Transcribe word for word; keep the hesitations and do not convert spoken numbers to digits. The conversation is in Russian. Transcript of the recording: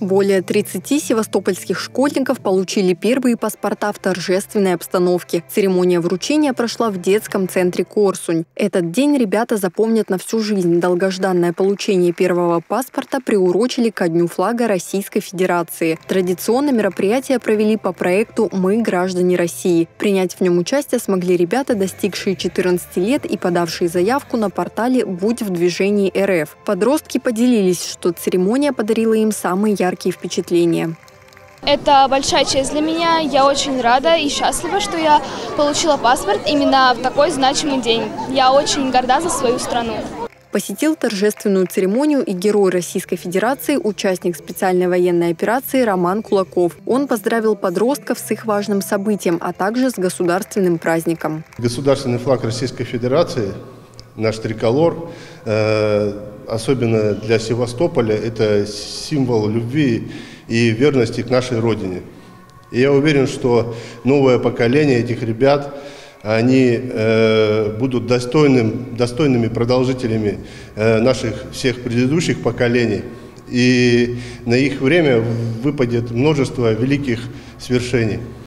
Более тридцати севастопольских школьников получили первые паспорта в торжественной обстановке. Церемония вручения прошла в детском центре «Корсунь». Этот день ребята запомнят на всю жизнь. Долгожданное получение первого паспорта приурочили ко Дню флага Российской Федерации. Традиционно мероприятие провели по проекту «Мы – граждане России». Принять в нем участие смогли ребята, достигшие четырнадцати лет и подавшие заявку на портале «Будь в движении эр эф». Подростки поделились, что церемония подарила им самые яркие впечатления. Это большая честь для меня. Я очень рада и счастлива, что я получила паспорт именно в такой значимый день. Я очень горда за свою страну. Посетил торжественную церемонию и герой Российской Федерации, участник специальной военной операции Роман Кулаков. Он поздравил подростков с их важным событием, а также с государственным праздником. Государственный флаг Российской Федерации, наш триколор, э особенно для Севастополя, это символ любви и верности к нашей Родине. И я уверен, что новое поколение этих ребят, они э, будут достойным, достойными продолжителями э, наших всех предыдущих поколений. И на их время выпадет множество великих свершений.